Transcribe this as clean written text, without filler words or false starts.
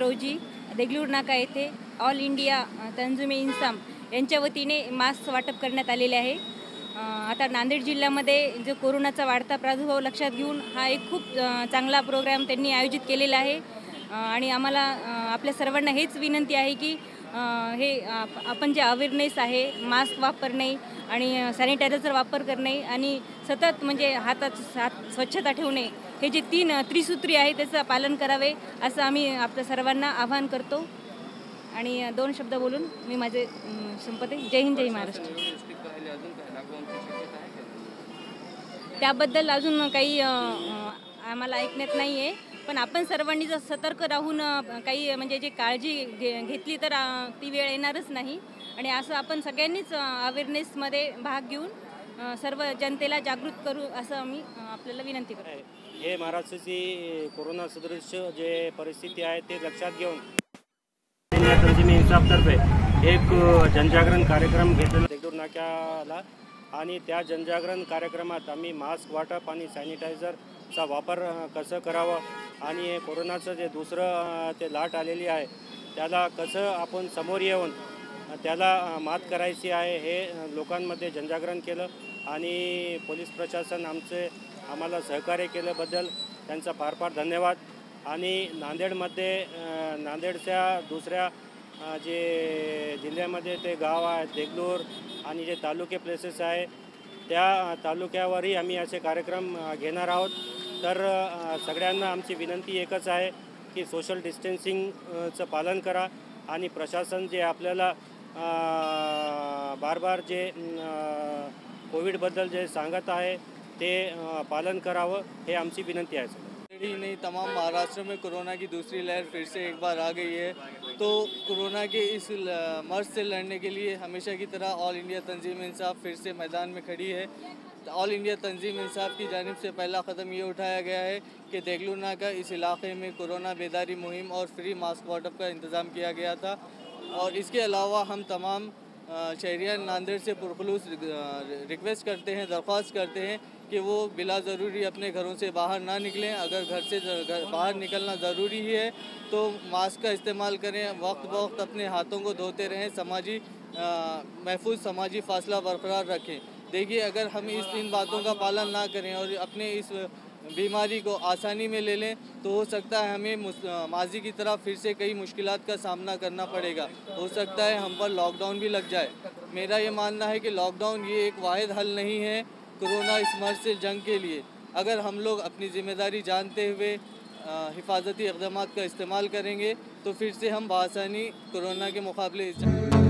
रोजी देगलूर नाका येथे ऑल इंडिया तंजुमे इंसाम यांच्या वतीने मास्क वाटप करण्यात आलेले आहे। आता नांदेड जिल्ह्यामध्ये जो कोरोनाचा वाढता प्रादुर्भाव लक्षात घेऊन हा एक खूप चांगला प्रोग्राम त्यांनी आयोजित केलेला आहे आणि आम्हाला आपल्या सर्वांना हेच विनंती आहे की आपण जे अवेअरनेस आहे मास्क वापरणे आणि सॅनिटायझरचा वापर करणे आणि सतत म्हणजे हात स्वच्छता ठेवणे हे जे 3 त्रिसूत्री आहे त्याचं पालन करावे असं आम्ही आपल्या सर्वांना आवाहन करतो आणि 2 शब्द बोलून मी माझे संपते। जय हिंद जय महाराष्ट्र। त्याबद्दल अजून काही आम्हाला ऐकण्यात नाही आहे, पण आपण सर्वांनी जर सतर्क राहून काही म्हणजे जे काळजी घेतली तर ती वेळ येणारच नाही आणि असं आपण सगळ्यांनीच अवेअरनेसमध्ये भाग घेऊन सर्व जनतेला जागृत करू असं आम्ही आपल्याला विनंती करतो। हे महाराष्ट्राची कोरोना सदृश जे परिस्थिती आहे ते लक्षात घेऊन तंजिमे इंसाफतर्फे एक जनजागरण कार्यक्रम घेतलेला देगलूर नाक्याला आणि त्या जनजागरण कार्यक्रमात आम्ही मास्क वाटप आणि सॅनिटायझरचा वापर कसं करावं आणि कोरोनाचं जे दुसरं ते लाट आलेली आहे त्याला कसं आपण समोर येऊन त्याला मात करायची आहे हे लोकांमध्ये जनजागरण केलं आणि पोलीस प्रशासन आम्हाला सहकार्य केल्याबद्दल त्यांचा फार फार धन्यवाद। आणि नांदेडच्या दुसऱ्या जे जिल्ह्यामध्ये ते गाव आहे देगलूर आणि जे तालुके प्लेसेस आहे त्या तालुक्यावरही आम्ही असे कार्यक्रम घेणार आहोत। तर सगळ्यांना आमची विनंती एकच आहे की सोशल डिस्टन्सिंगचं पालन करा आणि प्रशासन जे आपल्याला बार जे कोविडबद्दल जे सांगत आहे ते पालन करावं हे आमची विनंती आहे। ही नहीं, तमाम महाराष्ट्र में कोरोना की दूसरी लहर फिर से एक बार आ गई है, तो कोरोना के इस मर्ज से लड़ने के लिए हमेशा की तरह ऑल इंडिया तंजीम इंसाफ फिर से मैदान में खड़ी है। ऑल इंडिया तंजीम इंसाफ की जानिब से पहला कदम ये उठाया गया है कि देगलूर नाका इस इलाके में कोरोना बेदारी मुहिम और फ्री मास्क वाटप का इंतज़ाम किया गया था और इसके अलावा हम तमाम शहरियान नांदेड़ से पुरखलूस रिक्वेस्ट करते हैं, दरख्वास्त करते हैं कि वो बिला ज़रूरी अपने घरों से बाहर ना निकलें। अगर घर से बाहर निकलना ज़रूरी है तो मास्क का इस्तेमाल करें, वक्त वक्त अपने हाथों को धोते रहें, महफूज समाजी फासला बरकरार रखें। देखिए, अगर हम इन बातों का पालन ना करें और अपने इस बीमारी को आसानी में ले लें तो हो सकता है हमें माजी की तरह फिर से कई मुश्किलात का सामना करना पड़ेगा। हो सकता है हम पर लॉकडाउन भी लग जाए। मेरा ये मानना है कि लॉकडाउन ये एक वाहिद हल नहीं है कोरोना इस मर्ज से जंग के लिए। अगर हम लोग अपनी ज़िम्मेदारी जानते हुए हिफाजती इक़दामात का इस्तेमाल करेंगे तो फिर से हम बआसानी कोरोना के मुकाबले